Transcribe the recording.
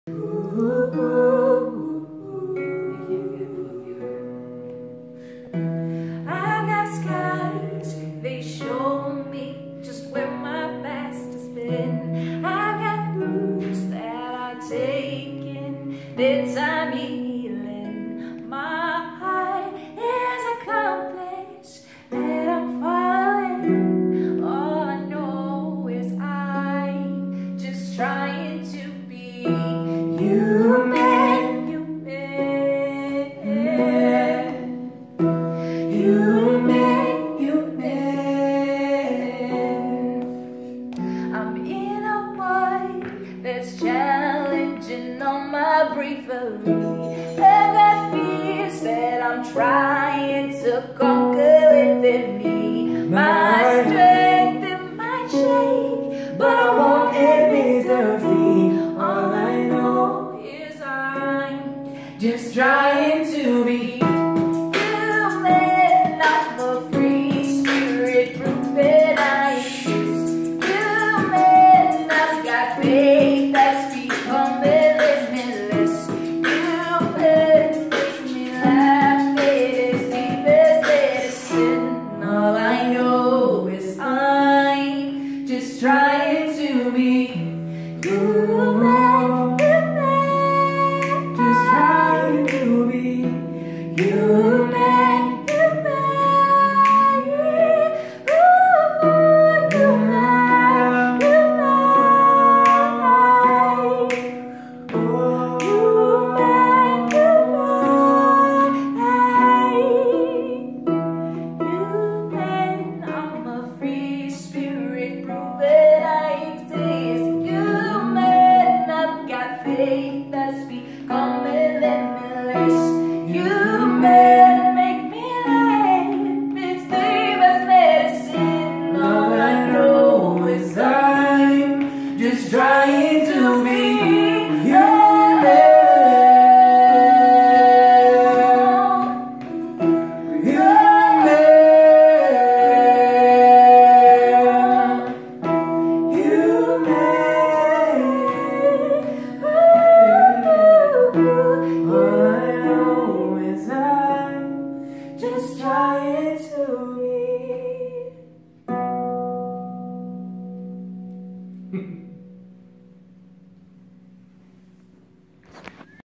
I've got skies, they show me just where my past has been. I've got blues that are taking their time healing. My heart is a compass that I'm following. All I know is I'm just trying to be human. I'm in a world that's challenging on my bravery. I've got fears that I'm trying to conquer within me. My strength it might shake, but I won't admit defeat. All I know is I'm just trying to be human. I'm a free spirit, proving I exist. Human, I've got faith that's becoming limitless. Human, makes me laugh, it is deepest medicine. All I know is I'm just trying to be human. Just trying to be human. That's becoming limitless. You may